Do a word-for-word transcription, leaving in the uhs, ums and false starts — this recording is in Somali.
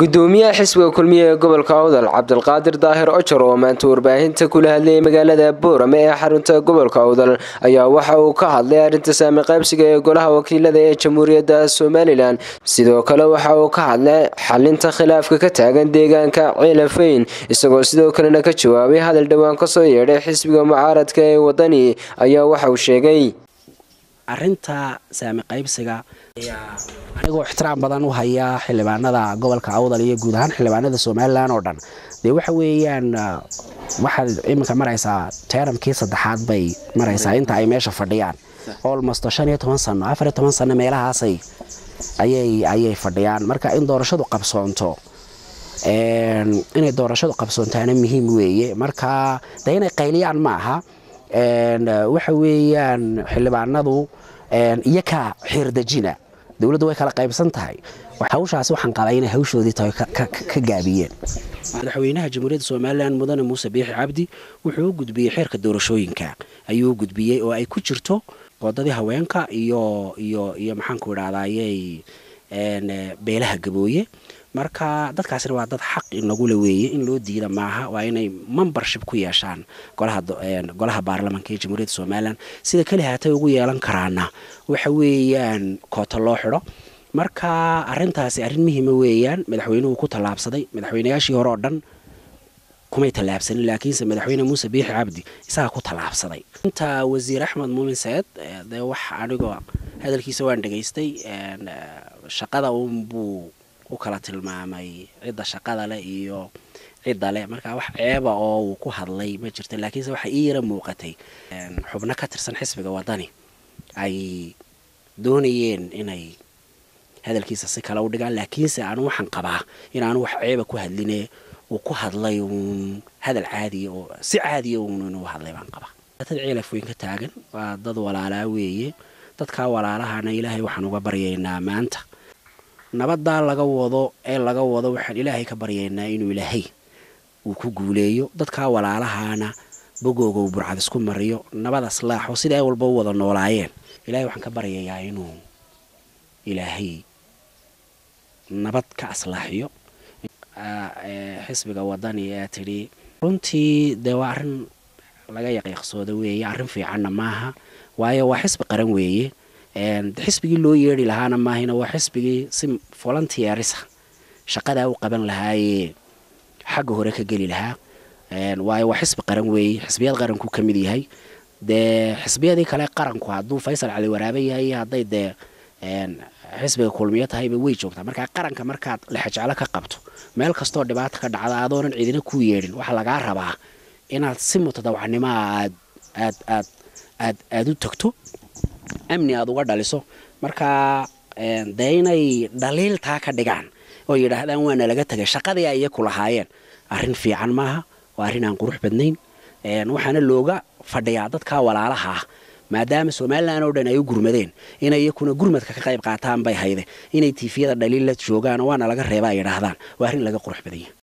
gudoomiyaha xisbiga kulmiye ee gobolka Awdal Cabdulqaadir Daahir Ojar oo maanta warbaahinta kula hadlay magaalada Boorame ee xarunta gobolka Awdal ayaa waxa uu ka hadlay arinta saami qaybsiga ee golaha wakiilada ee Jamhuuriyadda Soomaaliland sidoo kale waxa uu ka hadlay xalinta khilaafka ka taagan deegaanka Ciilafeyn isagoo sidoo kalena ka jawaabay hadal dhawaan ka soo yeedhay xisbiga mucaaradka ee wadani ayaa waxa uu sheegay arinta saami qaybsiga anigoo ixtiraam badan u haya xildhibaanada gobolka Awdal iyo guud ahaan xildhibaanada Soomaaliland oo dhan de waxa weeyaan waxa iminka maraysa teeramkii saddexaad bay maraysa inta ay meesha fadhiyaan almost shan iyo toban sano afar iyo toban sano meelahaas ay ayay ayay fadhiyaan marka in doorashadu qabsoonto een inay doorashadu qabsoontaana muhiim weeye marka deena qayliyaan ma aha een waxa weeyaan xildhibaanadu een iyaka xirdajina dawladdu way kala qaybsan tahay hawshaas waxaan qabay inay hawshoodii tahay ka gaabiyeen madaxweynaha Jamhuuriyadda Soomaaliland Mudane Muuse Biixi Cabdi wuxuu u gudbiyay xeerka doorashooyinka ayuu u gudbiyay oo ay ku jirto qodobada haweenka iyo iyo iyo maxaan ku raadayay een beelaha gabooye marka dadkaasina waa dad xaq inagu leeyahay in loo diido maaha waa inay membership ku yeeshaan golaha golaha baarlamaanka ee Jamhuuriyadda Soomaaliland sida kale haatay ugu yeelan karaana waxa weeyaan koota loo xiro marka arintaasi arin muhiim ah weeyaan madaxweynuhu ku talaabsaday madaxweynayaashii hore oo dhan kumay talaabsan laakiin madaxweyne Muuse Biixi Cabdi isaga ku talaabsaday inta wasiir Axmed Muumin Saad de wax anigoo hadalkiisa waan dhageystay shaqada uu buu u kala tilmaamay cida shaqada leh iyo cida leh marka wax ceeba oo uu ku hadlay ma jirto laakiin waxa ii yara muuqatay xubno ka tirsan xisbiga wadani ay doonayeen inay hadalkiisa si kala u dhigaan laakiin se aan waxaan qabaa in aan wax ceeba ku hadlinay oo ku hadlay hadal caadi oo si caadi ah uu hadlay baan qabaa dad Ciilafeyn ka taagan waa dad walaala weeye dadka walaalahana Ilaahay waxaan uga baryaynaa maanta nabadda laga wado ee laga wado waxaan Ilaahay ka baryaynaa inuu Ilaahay uu ku guuleeyo dadka walaalahana bogooga uu burcad isku mariyo nabad aslaax oo sida ay walba wada noolaayeen Ilaahay waxaan ka baryayaa inuu Ilaahay nabad ka aslaaxiyo xisbiga wadani ee tiri runtii de waa arin laga yaqiiqsoodo weeye arin fiican maaha waayo waa xisbi qaran weeye een xisbigii loo yeeri lahaana maahina waa xisbigii si volunteers shaqada uu qaban lahaay xaq hore ka gali lahaa een waayo waa xisbi qaran weeye xisbiyada qaranku kamid yahay de xisbiyadii kale qaranku haduu Faysal Cali Waraabe yahay haday de een xisbiga kulmiye tahay way joogtaa marka qaranka markaad la xajacala ka qabto meel kasto dhibaato ka dhacda adoon ciidina ku yeerin waxa laga rabaa inaad si mutadawacnimo aad aad aad aad aad u tagto amni aad uga dhaliso marka een deynay dhaliil taa ka dhigaan oo yiraahdaan waana laga tagay shaqadii ay ku lahaayeen arin fiican maaha waa arin aan qurux badnayn een waxaana looga fadhiyaa dadka walaalaha maadaama Soomaaliland oo dhan ay u gurmadeen inay iyakuna gurmadka ka qayb qaataan bay hayde inay tiifiyada dhaliil la joogaan waana laga reebaa yiraahdaan waa arin laga qurux badan